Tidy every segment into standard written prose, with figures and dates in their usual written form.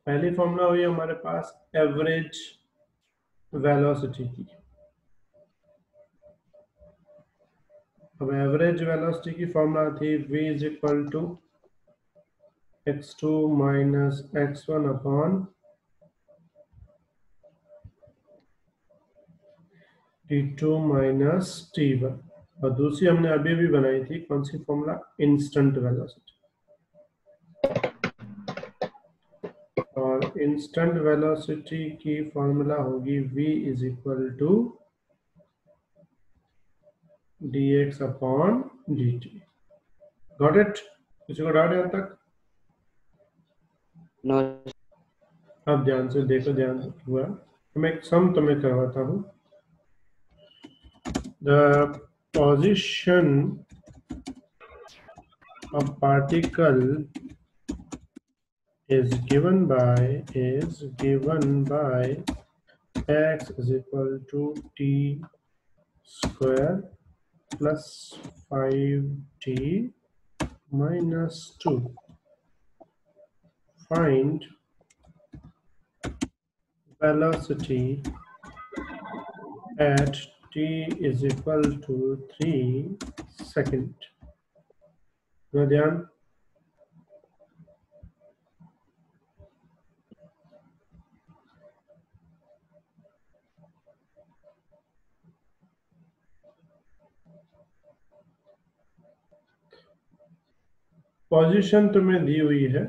पहली फॉर्मूला हुई हमारे पास एवरेज वेलोसिटी की। अब एवरेज वेलोसिटी की फॉर्मूला थी v is equal to x2 minus x1 upon t2 minus t1। और दूसरी हमने अभी भी बनाई थी, कौन सी फॉर्मूला? Instant velocity. और इंस्टेंट वेलोसिटी की फॉर्मूला होगी v is equal to dx upon dt। Got it? किसी को डाउट यहाँ तक? नो। अब ध्यान से देखो, ध्यान से हुआ। मैं एक सम तुम्हें करवाता हूँ। The position of particle is given by x is equal to t square plus 5t minus 2. Find velocity at t is equal to 3 seconds. ना ध्यान। पोजीशन तुम्हें दी हुई है,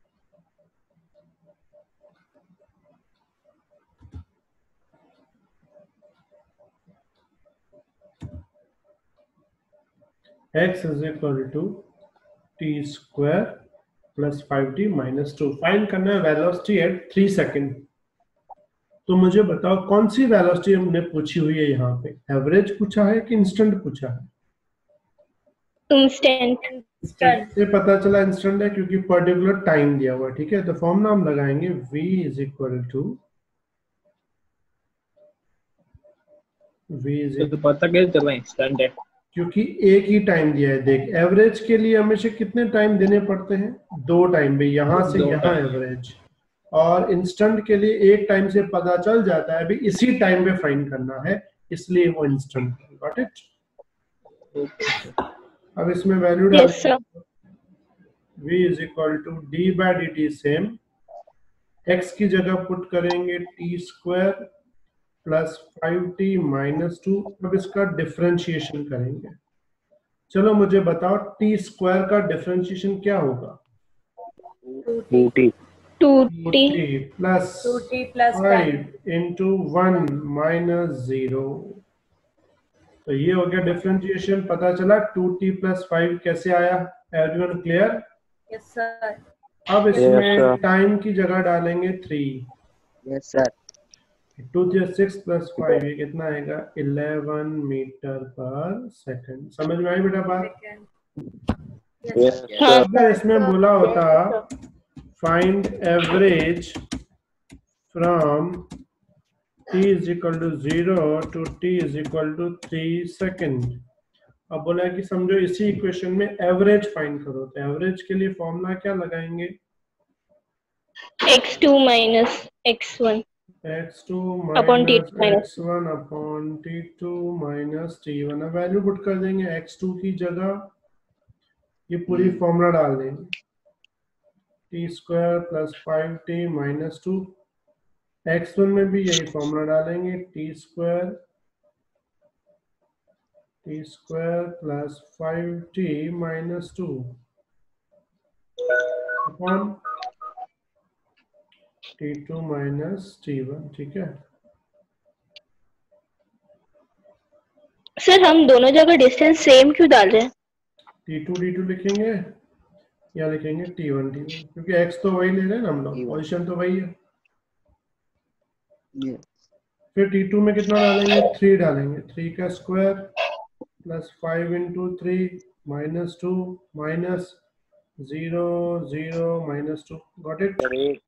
x is equal to t square plus 5t minus 2। Find करना है velocity at 3 second. तो मुझे बताओ कौन सी वेलोसिटी हमने पूछी हुई है यहाँ पे? एवरेज पूछा है कि इंस्टेंट पूछा है? इंस्टेंट। से पता चला इंस्टेंट है क्योंकि पर्टिकुलर टाइम दिया हुआ है। ठीक है, तो फॉर्मूला हम लगाएंगे v इज इक्वल टू तो पता कैसे चला इंस्टेंट है? क्योंकि एक ही टाइम दिया है। देख, एवरेज के लिए हमेशा कितने टाइम देने पड़ते हैं? 2 टाइम भी, यहाँ से यहाँ एवरेज। और इंस्टेंट के लिए एक टाइम से पता चल जाता है, अभी इसी टाइम पे फाइंड करना है, इसलिए वो इंस्टेंट। Got it? अब इसमें वैल्यू डाल v is equal to D by D T same, x की जगह पुट करेंगे T square plus 5t minus 2। अब इसका डिफरेंशिएशन करेंगे। चलो मुझे बताओ टी स्क्वायर का डिफरेंशिएशन क्या होगा? 2t plus 5 into 1 minus 0। तो ये हो गया डिफरेंशिएशन। पता चला 2t प्लस 5 कैसे आया? Everyone clear? Yes sir. अब इसमें टाइम की जगह डालेंगे 3। Yes sir. 2 3 6 प्लस 5 ये कितना आएगा? 11 मीटर पर सेकंड। समझ में आई बेटा बात? अगर इसमें बोला होता find average from t is equal to 0 to t is equal to 3 second. अब बोला है कि समझो इसी इक्वेशन में एवरेज फाइंड करो, तो एवरेज के लिए फॉर्मूला क्या लगाएंगे? x2 minus x1 x2 minus x1 upon t2 minus t1। अब वैल्यू पुट कर देंगे x2 की जगह, ये पूरी फॉर्मूला डाल देंगे t square plus 5t minus 2। x1 में भी यही फॉर्मूला डालेंगे t square plus 5t minus 2 upon t2 minus t1। ठीक है सर, हम दोनों जगह डिस्टेंस सेम क्यों डाल रहे हैं? t2 d2 लिखेंगे या लिखेंगे t1 t1, क्योंकि x तो वही ले रहे हैं ना हम लोग, पोजीशन तो वही है। फिर t2 में कितना डालेंगे? 3 डालेंगे। 3 का square plus 5 into 3 minus 2 minus 0 0 minus 2। Got it?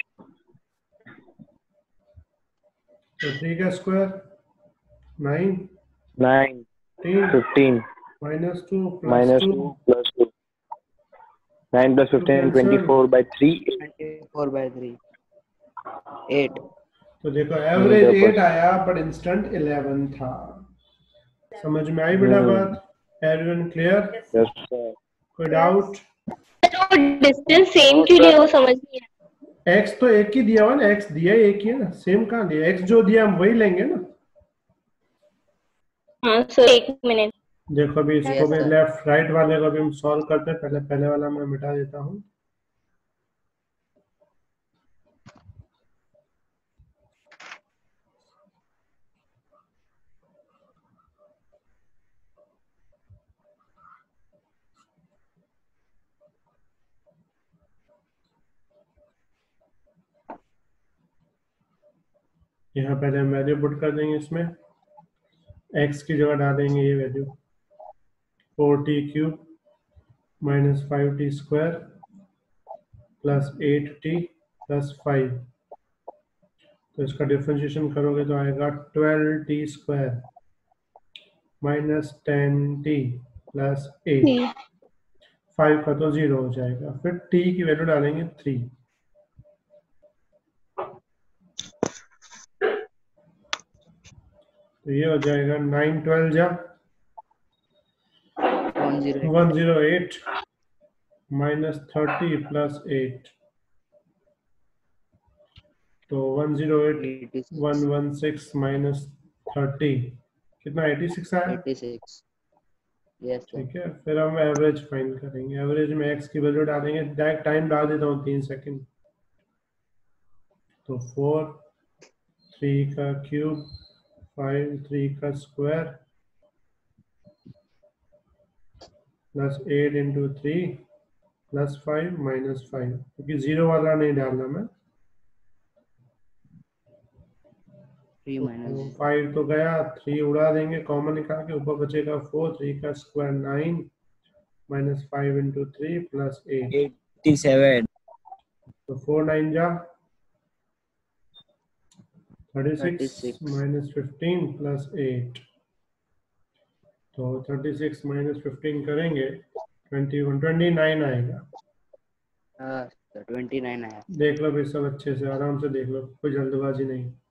तो 3 का square 9 15 minus 2 plus 2 9 plus 15 24 by 3 24 by 3 8 तो देखो एवरेज 8 आया पर इंस्टेंट 11 था। समझ में आई बेटा बात? Everyone clear? यस सर कोई डाउट? तो डिस्टेंस सेम क्यों लिया वो समझ नहीं आया। एक्स तो एक ही दिया हुआ ना, एक्स दिया ही एक ही है ना, सेम कहाँ दिया? एक्स जो दिया हम वही लेंगे ना। हाँ सर एक मिनट। देखो अभी इसको Yes, भी sir. लेफ्ट राइट वाले को भी हम सॉल्व करते हैं। पहले वाला मैं मिटा देता हूँ। यहाँ पहले हम वैल्यू पुट कर देंगे इसमें। एक्स की जगह डालेंगे ये value 4t³ minus 5t² plus 8t plus 5। तो इसका डिफरेंशिएशन करोगे तो आएगा 12t² माइनस 10t प्लस 8। 5 का तो 0 हो जाएगा। फिर t की वैल्यू डालेंगे 3। तो ये हो जाएगा 9 12 जा 108 माइनस 30 प्लस 8। तो 108 116 माइनस 30 कितना 86 आया। 86 यस सर ठीक है, फिर हम एवरेज फाइंड करेंगे। एवरेज में एक्स की वैल्यू डालेंगे। डायरेक्ट टाइम डाल देता हूँ 3 सेकंड। तो 4 3 का क्यूब 5 3 का square plus 8 into 3 plus 5 minus 5, क्योंकि जीरो वाला नहीं डालना मैं। 3 माइनस 5 तो गया, 3 उड़ा देंगे कॉमन निकाल के, ऊपर बचेगा 4 3 का स्क्वायर 9 माइनस 5 इंटू 3 प्लस 8। 87 तो 4 9 जा 36 36 माइनस 15 प्लस 8। तो 36 माइनस 15 करेंगे 21 29 आएगा। हाँ सर 29 आया। देख लो भाई सब अच्छे से आराम से देख लो, कोई जल्दबाजी नहीं।